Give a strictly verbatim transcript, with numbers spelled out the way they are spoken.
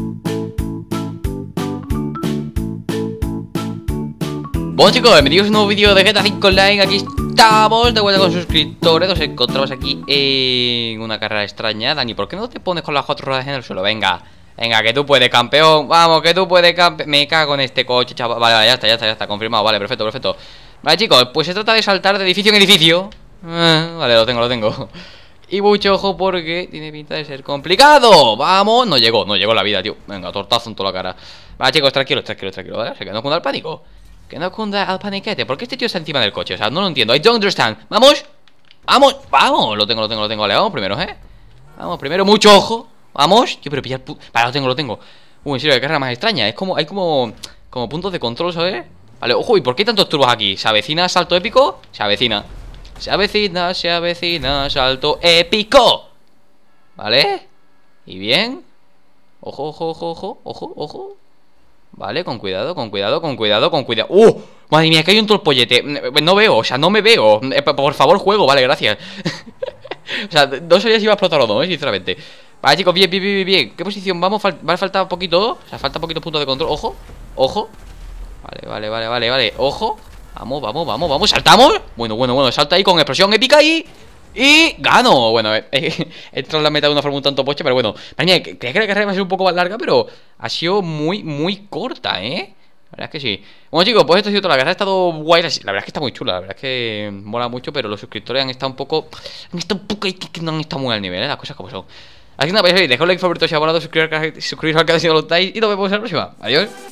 Bueno chicos, bienvenidos a un nuevo vídeo de G T A cinco Online. Aquí estamos de vuelta con suscriptores. Nos encontramos aquí en una carrera extraña. Dani, ¿por qué no te pones con las cuatro ruedas en el suelo? Venga, venga, que tú puedes, campeón. Vamos, que tú puedes, campeón. Me cago en este coche, chaval. Vale, vale, ya está, ya está, ya está, confirmado. Vale, perfecto, perfecto. Vale chicos, pues se trata de saltar de edificio en edificio. eh, Vale, lo tengo, lo tengo. Y mucho ojo porque tiene pinta de ser complicado. Vamos, no llegó, no llegó la vida, tío. Venga, tortazo en toda la cara. Vale chicos, tranquilos, tranquilos, tranquilos, ¿vale? Se quedó con el pánico. Que no cunda al paniquete. ¿Por qué este tío está encima del coche? O sea, no lo entiendo. I don't understand. Vamos. Vamos. Vamos. Lo tengo, lo tengo, lo tengo. Vale, vamos primero, ¿eh? Vamos primero. Mucho ojo. Vamos. Yo pero pillar... Vale, lo tengo, lo tengo. Uy, en serio, qué carrera más extraña. Es como... Hay como... Como puntos de control, ¿sabes? Vale, ojo. ¿Y por qué hay tantos turbos aquí? ¿Se avecina salto épico? Se avecina. Se avecina, se avecina salto épico. ¿Vale? ¿Y bien? Ojo, ojo, ojo, ojo. Ojo, ojo. Vale, con cuidado, con cuidado, con cuidado, con cuidado. ¡Uh! Madre mía, que hay un torpollete. No veo, o sea, no me veo. Por favor, juego, vale, gracias. O sea, no sabía si iba a explotar o no, ¿eh? Sinceramente. Vale, chicos, bien, bien, bien, bien. ¿Qué posición vamos? Fal vale, falta poquito. O sea, falta poquito puntos de control. Ojo, ojo. Vale, vale, vale, vale, vale. Ojo. Vamos, vamos, vamos, vamos. ¿Saltamos? Bueno, bueno, bueno. Salta ahí con explosión épica y... Y gano. Bueno, he eh, entrado en la meta de una forma un tanto poche, pero bueno. Madre mía, creía que la carrera iba a ser un poco más larga, pero ha sido muy, muy corta, ¿eh? La verdad es que sí. Bueno chicos, pues esto ha sido todo. La carrera ha estado guay. La verdad es que está muy chula, la verdad es que mola mucho. Pero los suscriptores han estado un poco... Han estado un poco... Que no han estado muy al nivel, ¿eh? Las cosas como son. Así que nada, pues dejad un like favorito si os ha molado, suscribiros al canal si no lo estáis. Y nos vemos en la próxima. Adiós.